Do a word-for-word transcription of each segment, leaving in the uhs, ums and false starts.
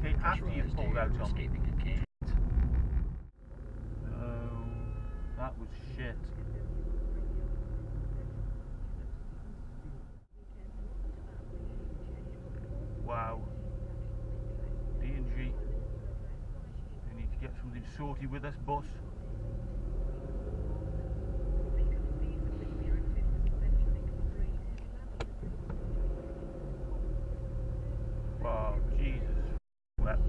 indicate after you've pulled out on me. Oh, that was shit. Wow. D and G. We need to get something sorted with this bus. Wow, Jesus wept.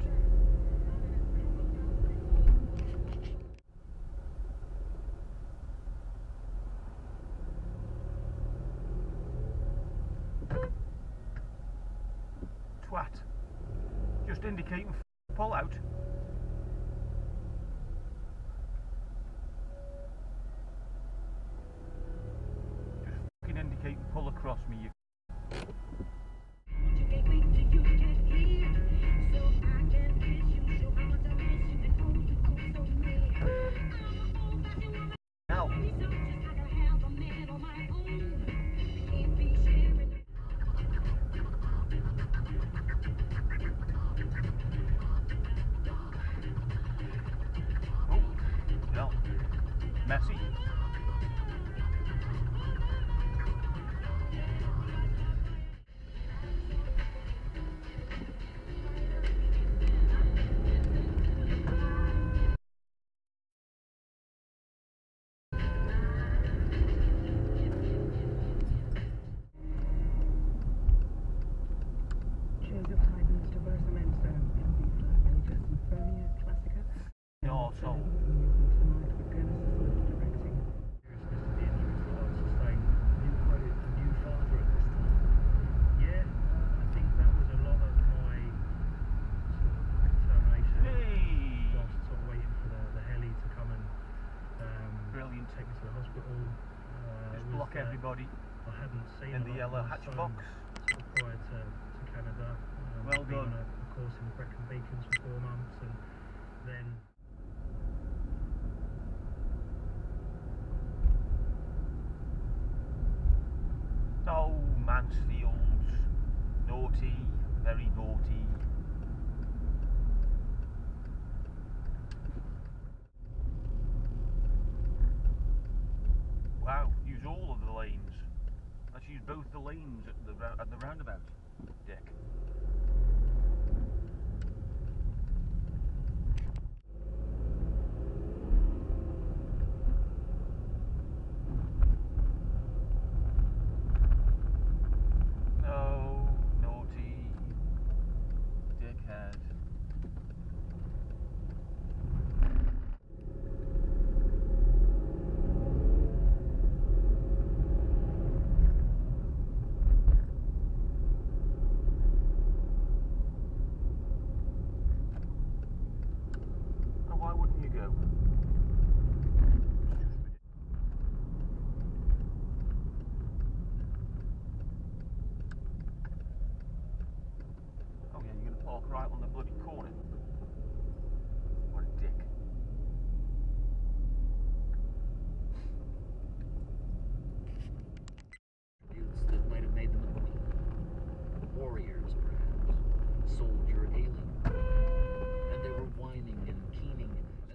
Twat. Just indicating pull out. Just fucking indicating pull across me, you. Now. Oh, messy. No, so. Take me to the hospital. Uh, Just was, block uh, everybody I hadn't seen in the yellow hatch box. Prior to, to Canada. Um, Well been done. on a, a course in Brecon Beacons for four months, and then. Oh, Mansfields. Naughty, very naughty. Wow, use all of the lanes. Let's use both the lanes at the, at the roundabout, Dick. No, naughty, dickhead. Why wouldn't you go? Oh yeah, you're gonna park right on the bloody corner. What a dick. Attributes that might have made them a queen. Warriors, perhaps. Soldier alien. And they were whining and keening.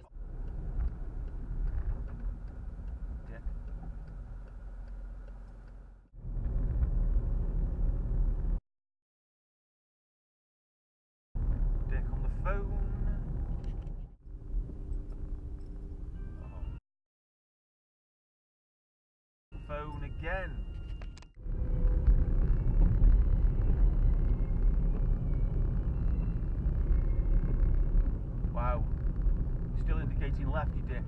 Dick. Dick on the phone. Oh. Phone again. Wow. Still indicating left, you dick.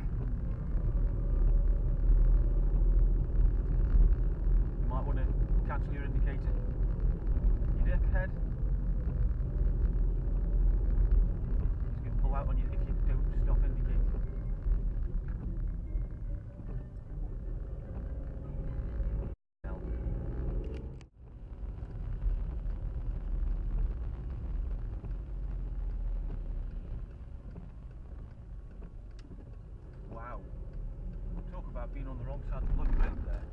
You might want to cancel your indicator. You dickhead. He's going to pull out on you if you don't stop indicating. Hell. Wow. Talk about being on the wrong side of the bloody road there.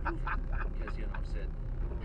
Kasyanov said,